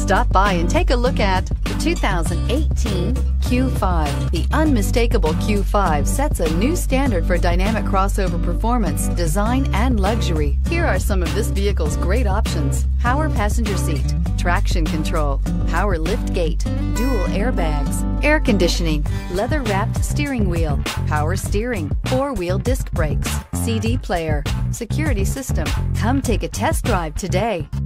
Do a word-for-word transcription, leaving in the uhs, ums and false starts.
Stop by and take a look at the two thousand eighteen Q five. The unmistakable Q five sets a new standard for dynamic crossover performance, design, and luxury. Here are some of this vehicle's great options: power passenger seat, traction control, power lift gate, dual airbags, air conditioning, leather-wrapped steering wheel, power steering, four-wheel disc brakes, C D player, security system. Come take a test drive today.